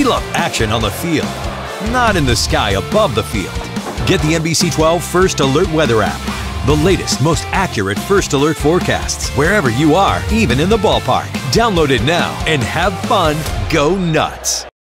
love action on the field, not in the sky above the field. Get the NBC12 First Alert Weather app. The latest, most accurate First Alert forecasts, wherever you are, even in the ballpark. Download it now and have fun. Go nuts.